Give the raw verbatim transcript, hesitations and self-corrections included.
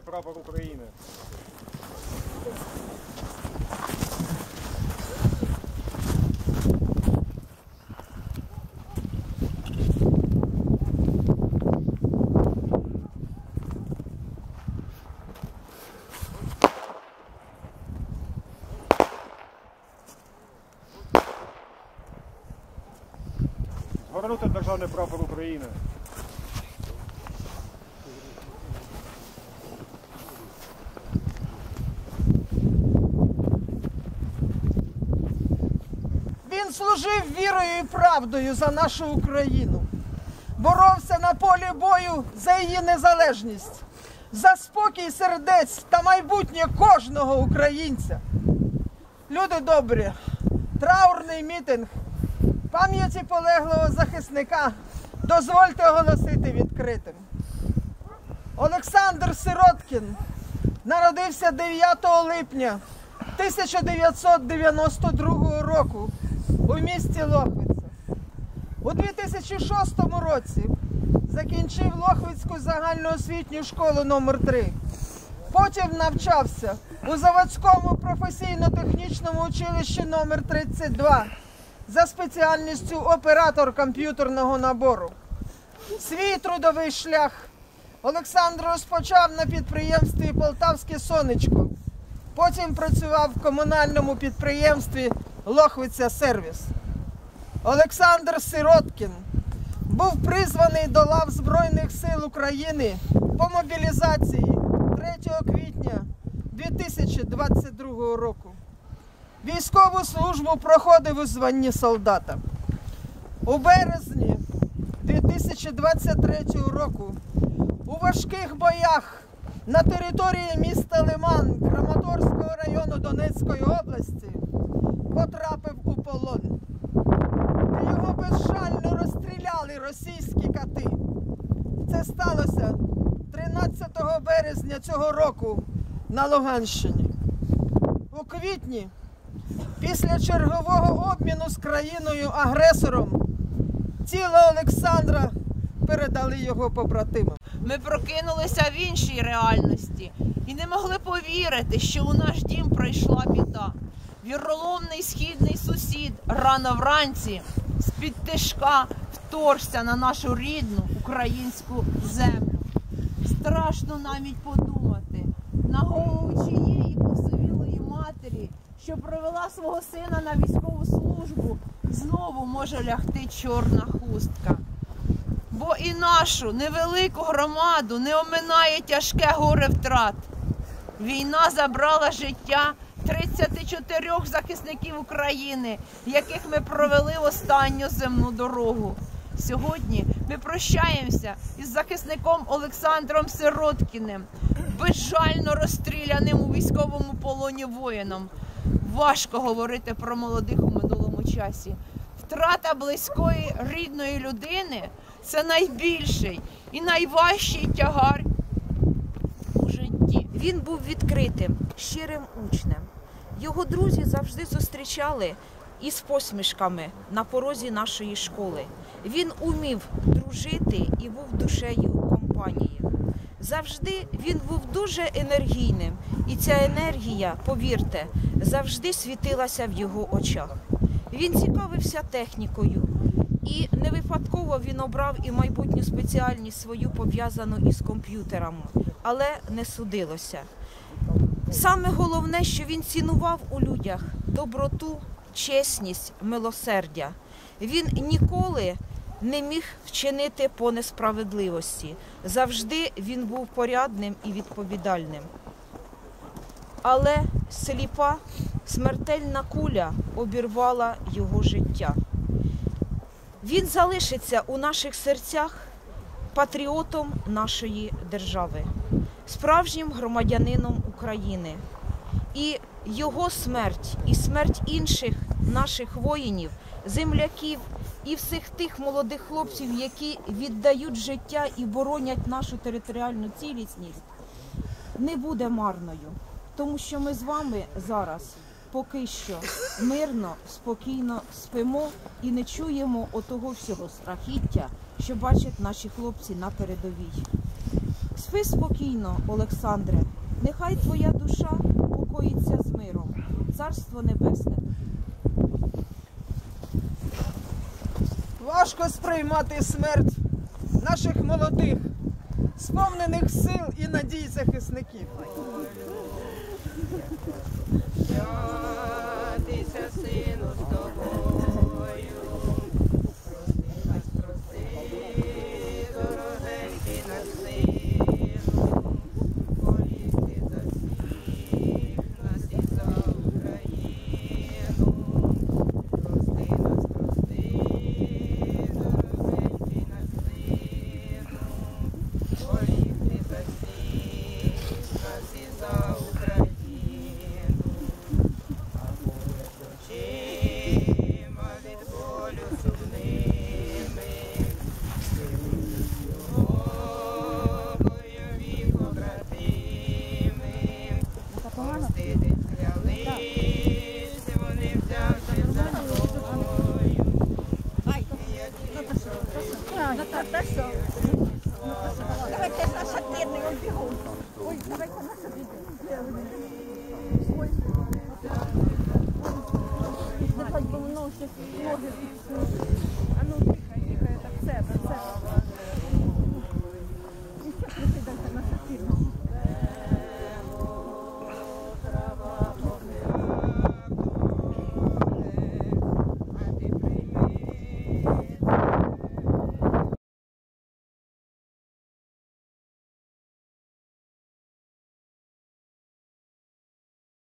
прапор України. Згорнути державний прапор України. Він служив вірою і правдою за нашу Україну. Боровся на полі бою за її незалежність, за спокій сердець та майбутнє кожного українця. Люди добрі, траурний мітинг пам'яті полеглого захисника дозвольте оголосити відкритим. Олександр Сироткін народився дев'ятого липня тисяча дев'ятсот дев'яносто другого року у місті Лохвиця. У дві тисячі шостому році закінчив Лохвицьку загальноосвітню школу номер три. Потім навчався у Заводському професійно-технічному училищі номер тридцять два за спеціальністю оператор комп'ютерного набору. Свій трудовий шлях Олександр розпочав на підприємстві «Полтавське сонечко». Потім працював в комунальному підприємстві «Лохвиця сервіс». Олександр Сироткін був призваний до лав Збройних сил України по мобілізації третього квітня дві тисячі двадцять другого року. Військову службу проходив у званні солдата. У березні дві тисячі двадцять третього року у важких боях на території міста Лиман Краматорського району Донецької області потрапив у полон. Його безжально розстріляли російські кати. Це сталося тринадцятого березня цього року на Луганщині. У квітні, після чергового обміну з країною-агресором, тіло Олександра передали його побратимам. Ми прокинулися в іншій реальності і не могли повірити, що у наш дім прийшла біда. Віроломний східний сусід рано вранці з-під тишка вторгся на нашу рідну українську землю. Страшно навіть подумати, на голову чиєї посивілої матері, що привела свого сина на військову службу, знову може лягти чорна хустка. Бо і нашу невелику громаду не оминає тяжке горе втрат. Війна забрала життя тридцяти чотирьох захисників України, яких ми провели в останню земну дорогу. Сьогодні ми прощаємося із захисником Олександром Сироткіним, безжально розстріляним у військовому полоні воїном. Важко говорити про молодих у минулому часі. Втрата близької, рідної людини – це найбільший і найважчий тягар у житті. Він був відкритим, щирим учнем. Його друзі завжди зустрічали із посмішками на порозі нашої школи. Він умів дружити і був душею компанії. Завжди він був дуже енергійним, і ця енергія, повірте, завжди світилася в його очах. Він цікавився технікою, і не випадково він обрав і майбутню спеціальність свою, пов'язану із комп'ютерами, але не судилося. Саме головне, що він цінував у людях доброту, чесність, милосердя. Він ніколи не міг вчинити по несправедливості. Завжди він був порядним і відповідальним. Але сліпа, смертельна куля обірвала його життя. Він залишиться у наших серцях патріотом нашої держави, справжнім громадянином України. І його смерть, і смерть інших наших воїнів, земляків і всіх тих молодих хлопців, які віддають життя і боронять нашу територіальну цілісність, не буде марною. Тому що ми з вами зараз поки що мирно, спокійно спимо і не чуємо отого всього страхіття, що бачать наші хлопці на передовій. Спи спокійно, Олександре, нехай твоя душа покоїться з миром. Царство небесне. Важко сприймати смерть наших молодих, сповнених сил і надій захисників. Тися, сину, з тобою, прости, дорогенький наш сину, полізти за всіх нас і за Україну, прости нас, прости, дорогенький наш сину, полізти за всіх нас і за Україну. Очима від болю сумними, Богою побратими, простити клялись, вони взявши за тобою. Давайте наш активний бігун. Ой, давайте наш Нехай би воно ще ноги.